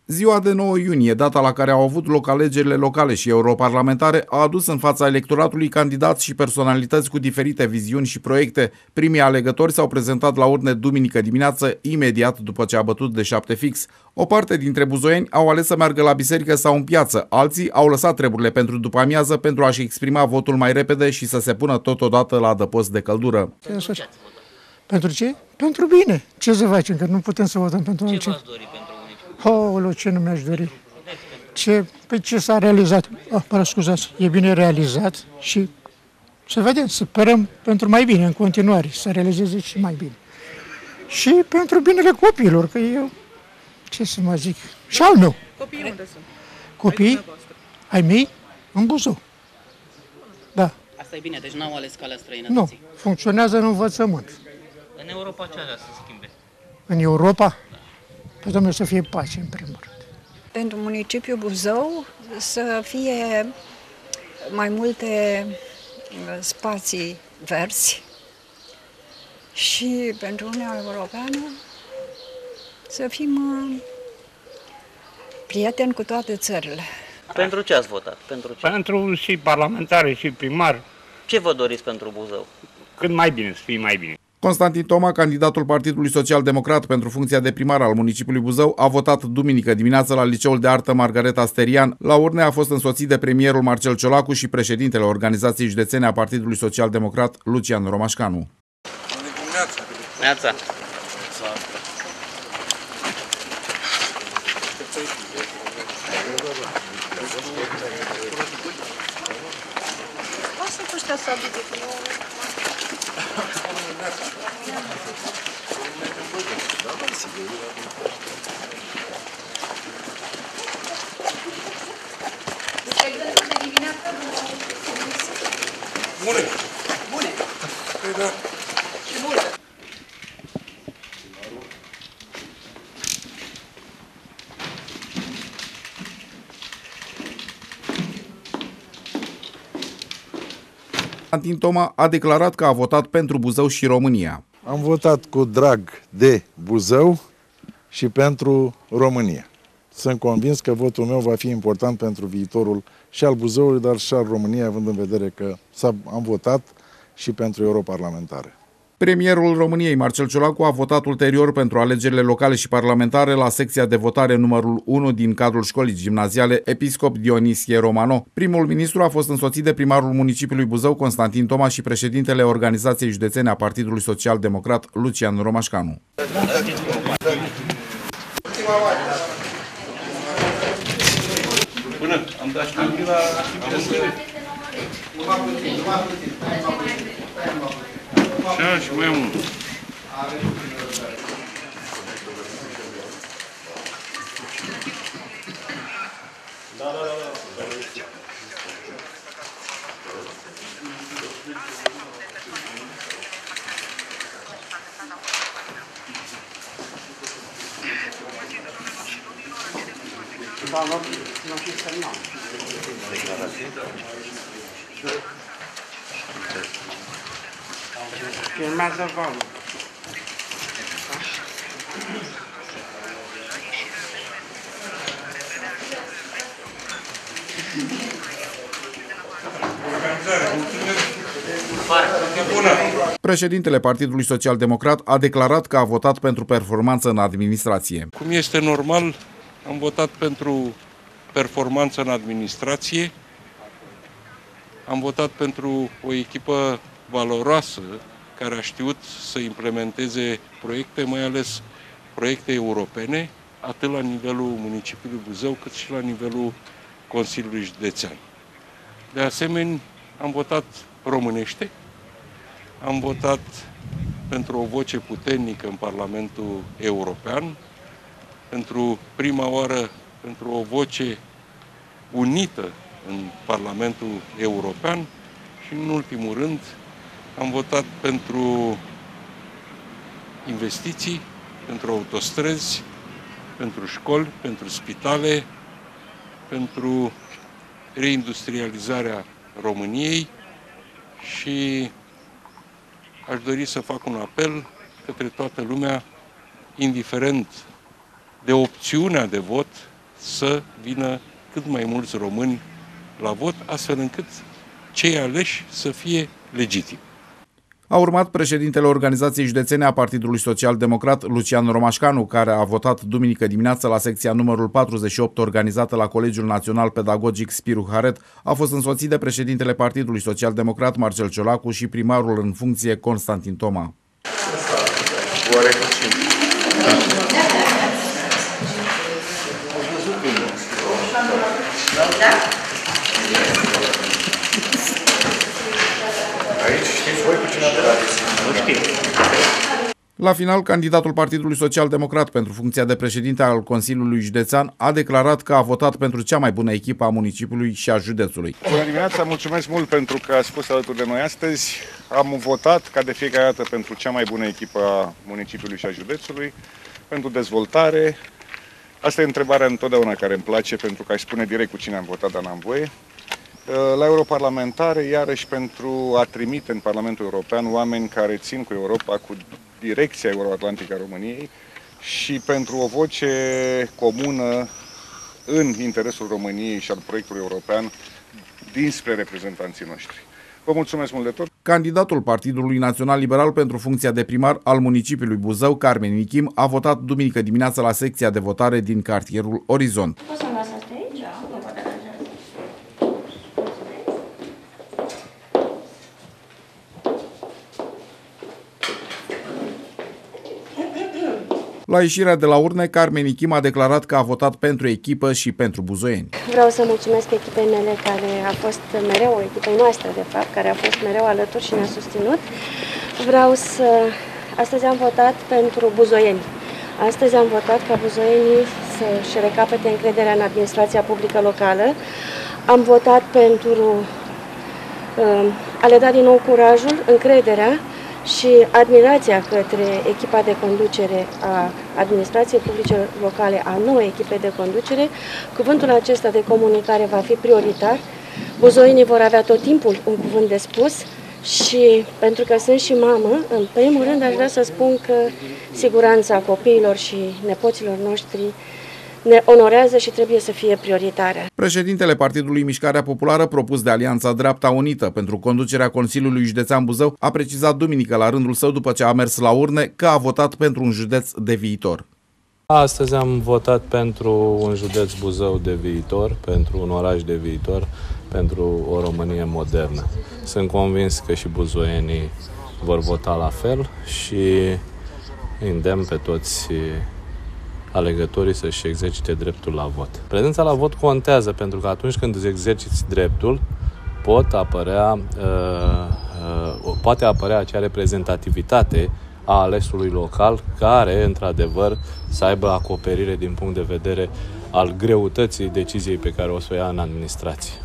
Ziua de 9 iunie, data la care au avut loc alegerile locale și europarlamentare, a adus în fața electoratului candidați și personalități cu diferite viziuni și proiecte. Primii alegători s-au prezentat la urne duminică dimineață, imediat după ce a bătut de 7 fix. O parte dintre buzoieni au ales să meargă la biserică sau în piață, alții au lăsat treburile pentru după amiază pentru a-și exprima votul mai repede și să se pună totodată la adăpost de căldură. Pentru ce? Pentru bine. Ce să facem, că nu putem să votăm pentru altceva. Ce v-ați dori pentru municipiu? Ce nu mi-aș dori? Ce s-a realizat? Scuzați, e bine realizat și să vedem, să sperăm pentru mai bine în continuare, să realizeze și mai bine. Și pentru binele copiilor, că eu, ce să mă zic, și al meu. Copiii unde sunt? Copiii ai mei în Buzău. Da. Asta e bine, deci n-au ales calea străinătății. Nu, funcționează în învățământ. În Europa ce avea să schimbe? În Europa? Păi, Doamne, să fie pace, în primul rând. Pentru municipiul Buzău să fie mai multe spații verzi și pentru Uniunea Europeană să fim prieteni cu toate țările. Pentru ce ați votat? Pentru ce? Pentru și parlamentare și primar. Ce vă doriți pentru Buzău? Cât mai bine, să fie mai bine. Constantin Toma, candidatul Partidului Social-Democrat pentru funcția de primar al municipiului Buzău, a votat duminică dimineață la Liceul de Artă Margareta Sterian. La urne a fost însoțit de premierul Marcel Ciolacu și președintele Organizației Județene a Partidului Social-Democrat, Lucian Romașcanu. Neața. Bune! Bune! Păi da. Și multă! Constantin Toma a declarat că a votat pentru Buzău și România. Am votat cu drag de Buzău și pentru România. Sunt convins că votul meu va fi important pentru viitorul și al Buzăului, dar și al României, având în vedere că am votat și pentru europarlamentare. Premierul României, Marcel Ciolacu, a votat ulterior pentru alegerile locale și parlamentare la secția de votare numărul 1 din cadrul școlii gimnaziale Episcop Dionisie Romano. Primul ministru a fost însoțit de primarul municipiului Buzău, Constantin Toma, și președintele Organizației Județene a Partidului Social-Democrat, Lucian Romașcanu. Bună, am dat și la... Și mai unul. Filmează valul. Președintele Partidului Social-Democrat a declarat că a votat pentru performanță în administrație. Cum este normal, am votat pentru performanță în administrație, am votat pentru o echipă valoroasă care a știut să implementeze proiecte, mai ales proiecte europene, atât la nivelul municipiului Buzău, cât și la nivelul Consiliului Județean. De asemenea, am votat românește, am votat pentru o voce puternică în Parlamentul European, pentru prima oară pentru o voce unită în Parlamentul European și, în ultimul rând, am votat pentru investiții, pentru autostrăzi, pentru școli, pentru spitale, pentru reindustrializarea României și aș dori să fac un apel către toată lumea, indiferent de opțiunea de vot, să vină cât mai mulți români la vot, astfel încât cei aleși să fie legitimi. A urmat președintele Organizației Județene a Partidului Social Democrat, Lucian Romașcanu, care a votat duminică dimineață la secția numărul 48 organizată la Colegiul Național Pedagogic Spiru Haret. A fost însoțit de președintele Partidului Social Democrat, Marcel Ciolacu, și primarul în funcție, Constantin Toma. La final, candidatul Partidului Social Democrat pentru funcția de președinte al Consiliului Județean a declarat că a votat pentru cea mai bună echipă a municipiului și a județului. Bună dimineața, mulțumesc mult pentru că ați fost alături de noi astăzi. Am votat, ca de fiecare dată, pentru cea mai bună echipă a municipiului și a județului, pentru dezvoltare. Asta e întrebarea întotdeauna care îmi place, pentru că aș spune direct cu cine am votat, dar n-am voie. La europarlamentare, iarăși pentru a trimite în Parlamentul European oameni care țin cu Europa, cu direcția euroatlantică a României și pentru o voce comună în interesul României și al proiectului european dinspre reprezentanții noștri. Vă mulțumesc mult de tot! Candidatul Partidului Național Liberal pentru funcția de primar al municipiului Buzău, Carmen Nichim, a votat duminică dimineață la secția de votare din cartierul Orizont. La ieșirea de la urne, Carmen Nichim a declarat că a votat pentru echipă și pentru buzoieni. Vreau să mulțumesc echipei mele, care a fost mereu, echipei noastre de fapt, care a fost mereu alături și ne-a susținut. Astăzi am votat pentru buzoieni. Astăzi am votat ca buzoienii să-și recapete încrederea în administrația publică locală. Am votat pentru a le da din nou curajul, încrederea și admirația către echipa de conducere a administrației publice locale, a noii echipe de conducere. Cuvântul acesta de comunicare va fi prioritar. Buzoienii vor avea tot timpul un cuvânt de spus și pentru că sunt și mamă, în primul rând aș vrea să spun că siguranța copiilor și nepoților noștri ne onorează și trebuie să fie prioritară. Președintele Partidului Mișcarea Populară, propus de Alianța Dreapta Unită pentru conducerea Consiliului Județean Buzău, a precizat duminică la rândul său, după ce a mers la urne, că a votat pentru un județ de viitor. Astăzi am votat pentru un județ Buzău de viitor, pentru un oraș de viitor, pentru o Românie modernă. Sunt convins că și buzoienii vor vota la fel și îndemn pe toți alegătorii să-și exercite dreptul la vot. Prezența la vot contează, pentru că atunci când îți exerciți dreptul, poate apărea acea reprezentativitate a alesului local, care, într-adevăr, să aibă acoperire din punct de vedere al greutății deciziei pe care o să o ia în administrație.